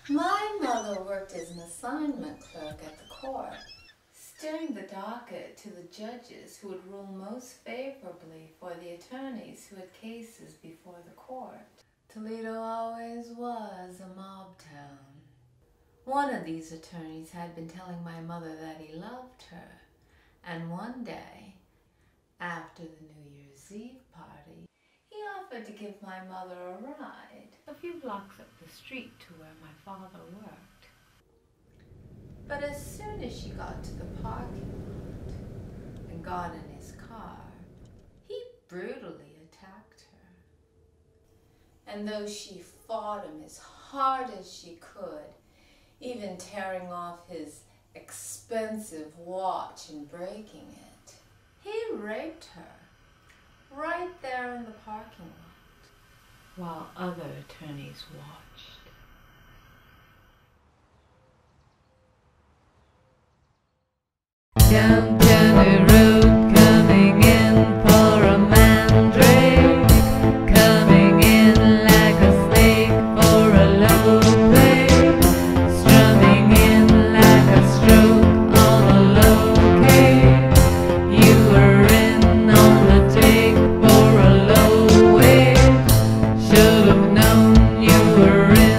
My mother worked as an assignment clerk at the court, steering the docket to the judges who would rule most favorably for the attorneys who had cases before the court. Toledo always was a mob town. One of these attorneys had been telling my mother that he loved her, and one day, after the New Year's Eve party, he offered to give my mother a ride a few blocks up the street to where my father worked. But as soon as she got to the parking lot and got in his car, he brutally attacked her. And though she fought him as hard as she could, even tearing off his expensive watch and breaking it, he raped her right there in the parking lot, while other attorneys watched. Down the road, coming in for a mandrake, coming in like a snake for a low play, strumming in like a stroke on a low K. You were in on the take for a low wave, should have known you were in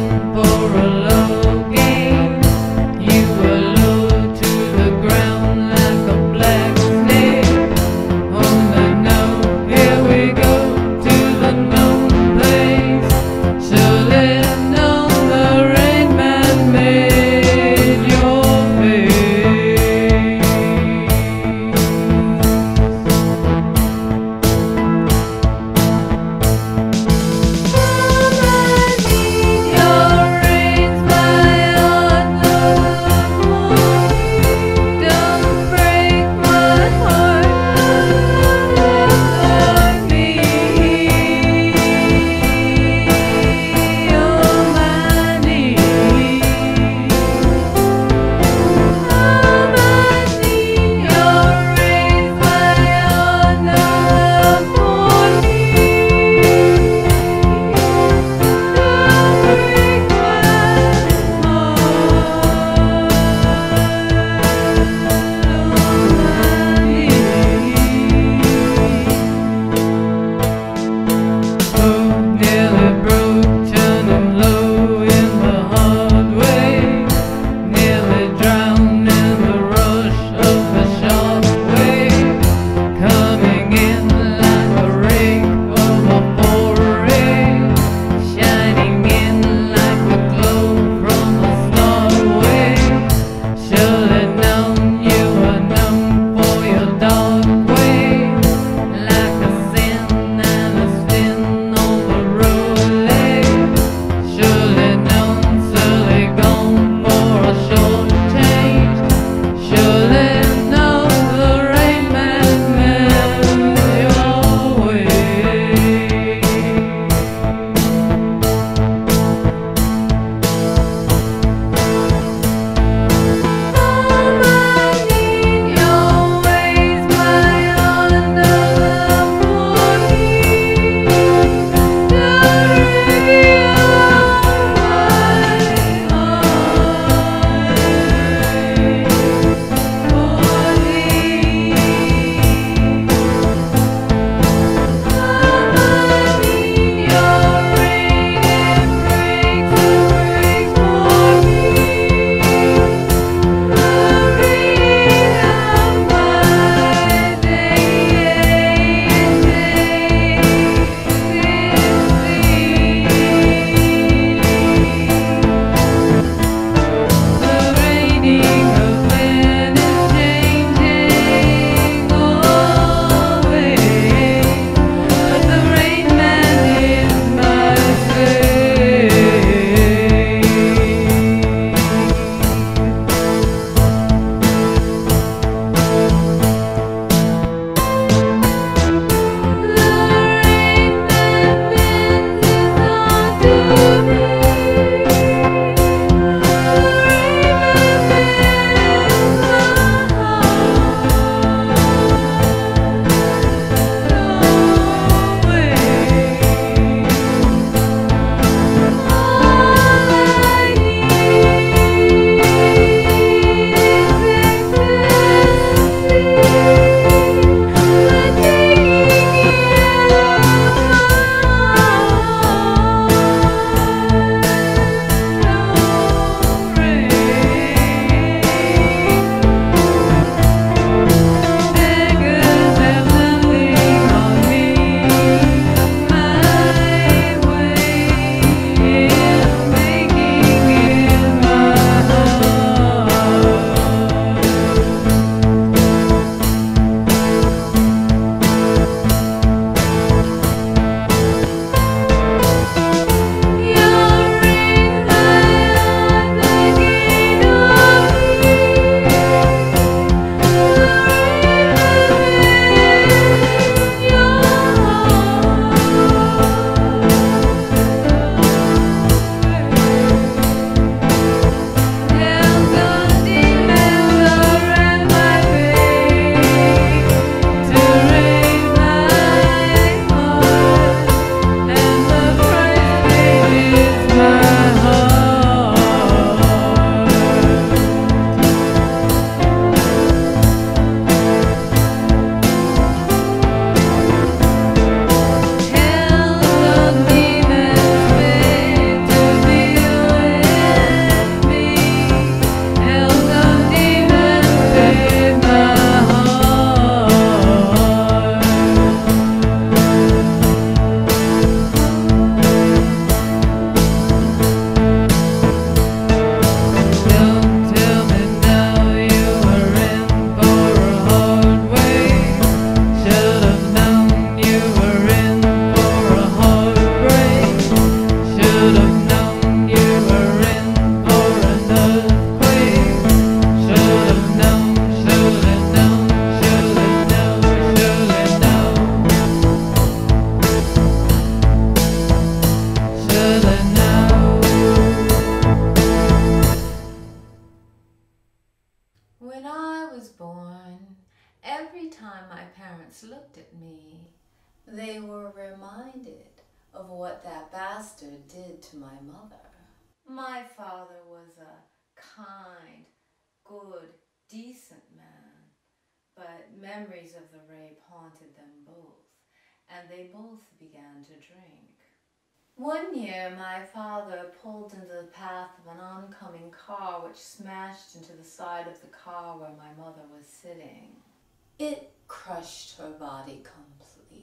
parents looked at me, they were reminded of what that bastard did to my mother. My father was a kind, good, decent man, but memories of the rape haunted them both, and they both began to drink. One year, my father pulled into the path of an oncoming car which smashed into the side of the car where my mother was sitting. It crushed her body completely.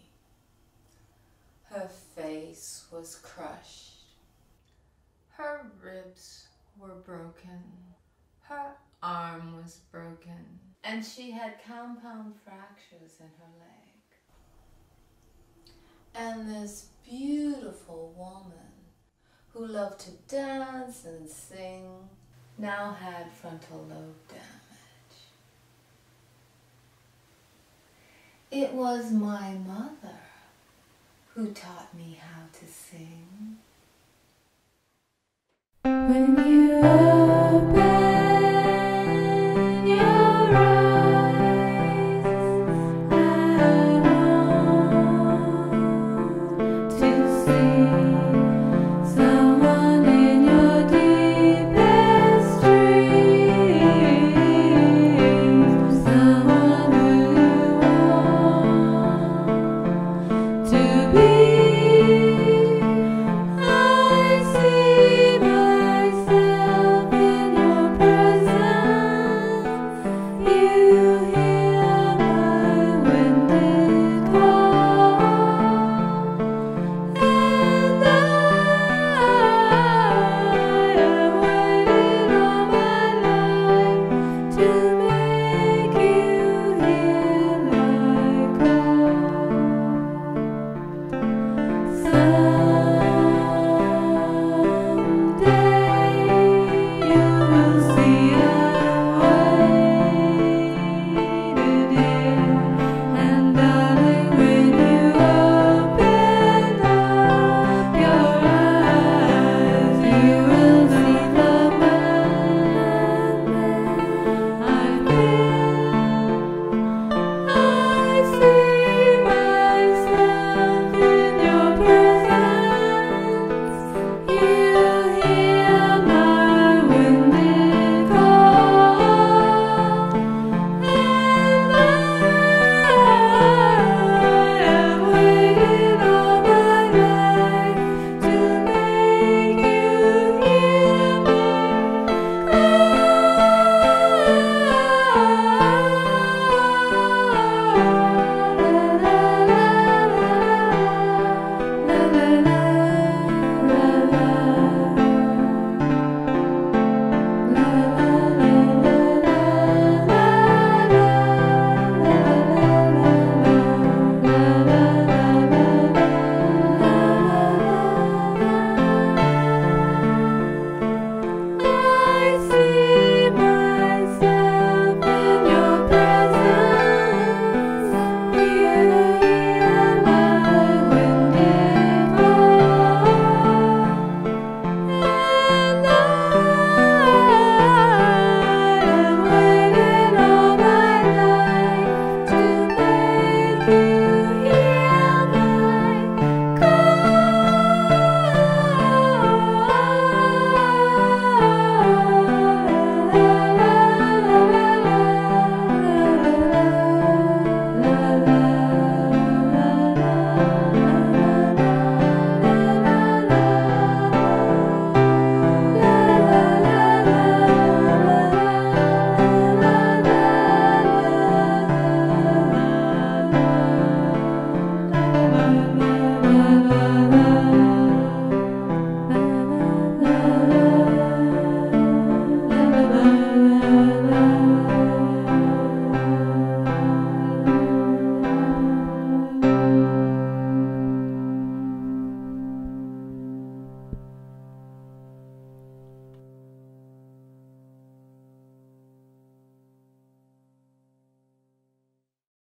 Her face was crushed. Her ribs were broken. Her arm was broken. And she had compound fractures in her leg. And this beautiful woman who loved to dance and sing now had frontal lobe damage. It was my mother who taught me how to sing. When